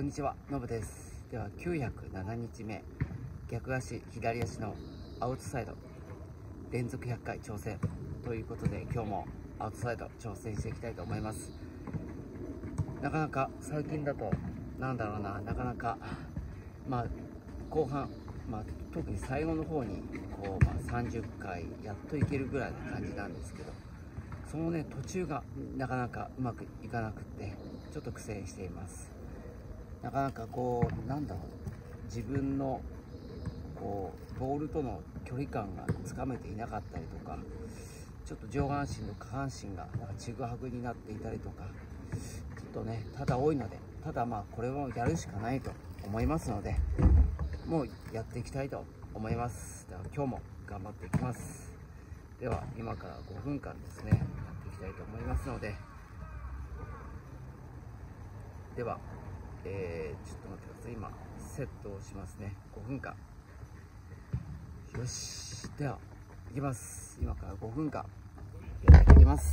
こんにちは、のぶです。では907日目、逆足左足のアウトサイド連続100回挑戦ということで、今日もアウトサイド挑戦していきたいと思います。なかなか最近だとなかなか後半、特に最後の方に30回やっといけるぐらいな感じなんですけど、そのね途中がなかなかうまくいかなくってちょっと苦戦しています。なかなか自分のボールとの距離感がつかめていなかったりとか、ちょっと上半身と下半身がちぐはぐになっていたりとか、ちょっとね多々多いので、ただこれをやるしかないと思いますので、もうやっていきたいと思います。では今日も頑張っていきます。では今から5分間ですね、やっていきたいと思いますので、ではちょっと待ってください。今セットをしますね。5分間。よし、ではいきます。今から5分間やっていきます。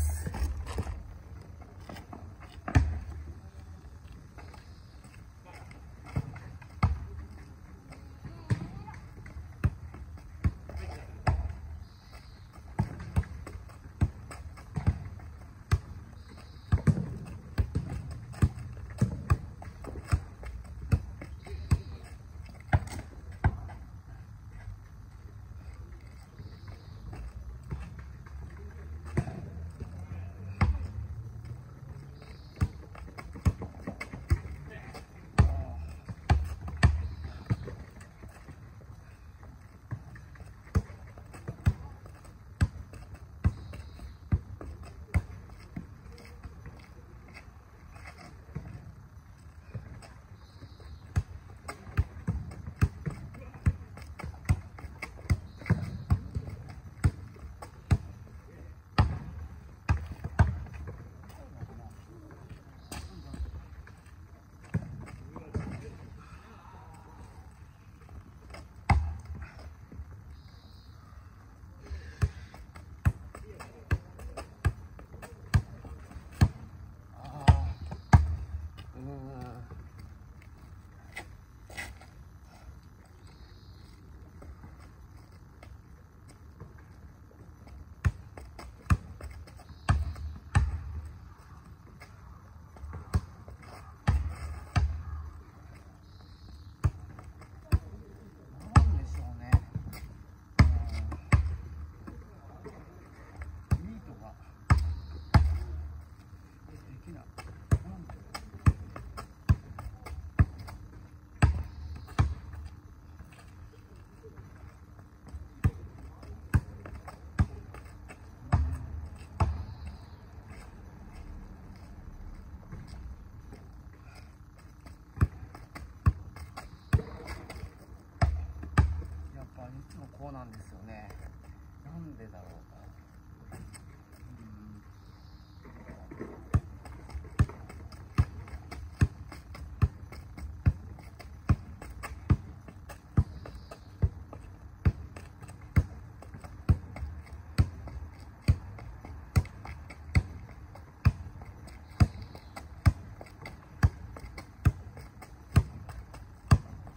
いつもこうなんですよね。なんでだろう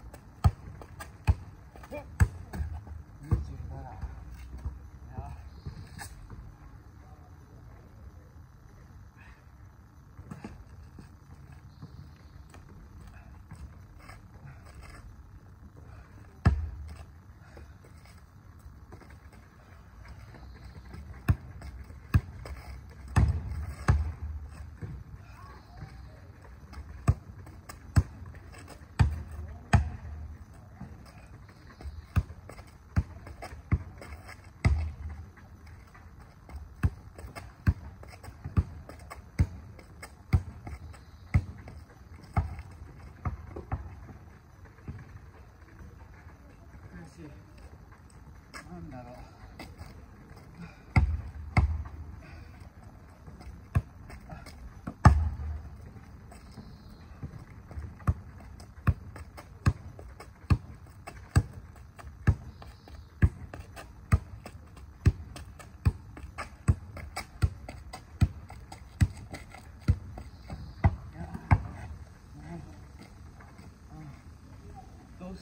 か。27。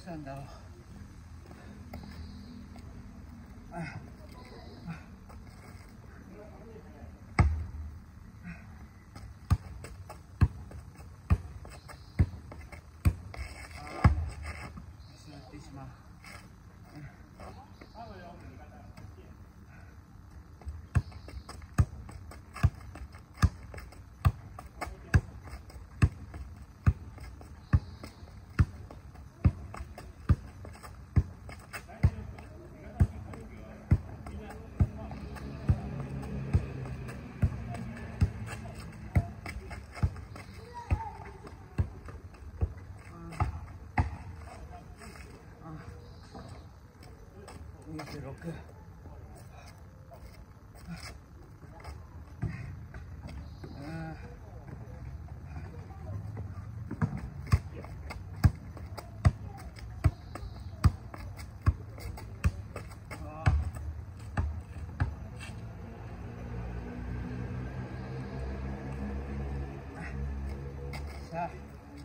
したんだろう。26。さあ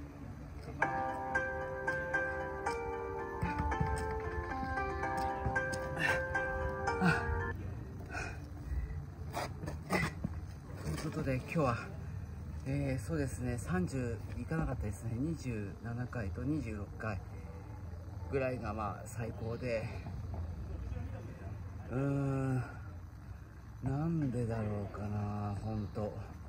ということで今日は、そうですね、30いかなかったですね。27回と26回ぐらいがまあ最高で、なんでだろうかな、本当。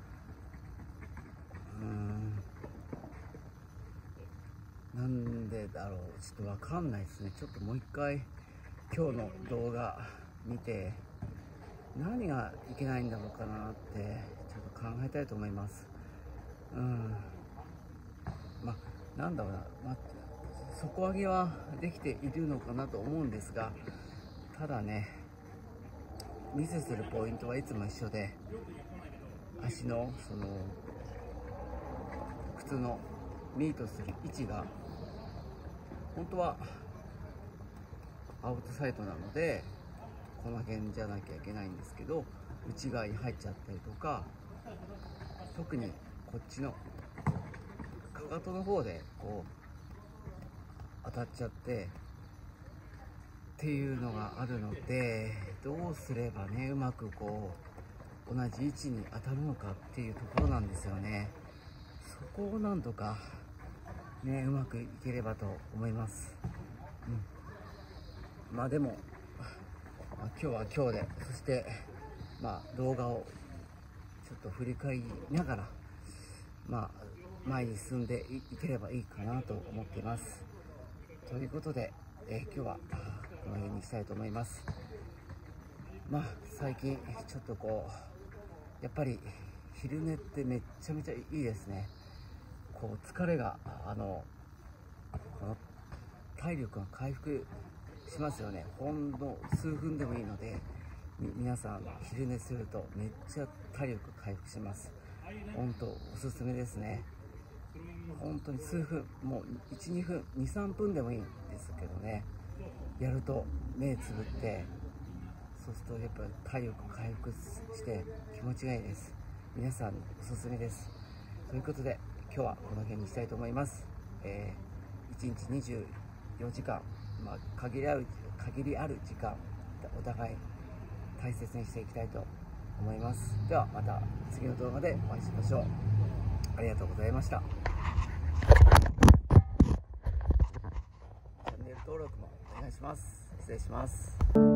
なんでだろう、ちょっとわかんないですね。ちょっともう一回今日の動画見て、何がいけないんだろうかなってちょっと考えたいと思います。なんだろうな、底上げはできているのかなと思うんですが、ただね、ミスするポイントはいつも一緒で、足のその靴のミートする位置が本当はアウトサイドなのでこの辺じゃなきゃいけないんですけど、内側に入っちゃったりとか、特にこっちのかかとの方でこう当たっちゃってっていうのがあるので、どうすればね、うまくこう同じ位置に当たるのかっていうところなんですよね。そこをなんとかね、うまくいければと思います。でも、今日は今日で、そして動画をちょっと振り返りながら前に進んでいければいいかなと思っています。ということで、今日はこの辺にしたいと思います。最近ちょっとこうやっぱり昼寝ってめっちゃめちゃいいですね。こう疲れがこの体力が回復しますよね。ほんの数分でもいいので、皆さん昼寝するとめっちゃ体力回復します。本当おすすめですね。本当に数分、もう1、2分、2、3分でもいいんですけどね、やると目つぶって、そうするとやっぱり体力回復して気持ちがいいです。皆さんにおすすめです。ということで今日はこの辺にしたいと思います。1日24時間、限りある時間、お互い大切にしていきたいと思います。ではまた次の動画でお会いしましょう。ありがとうございました。チャンネル登録もお願いします。失礼します。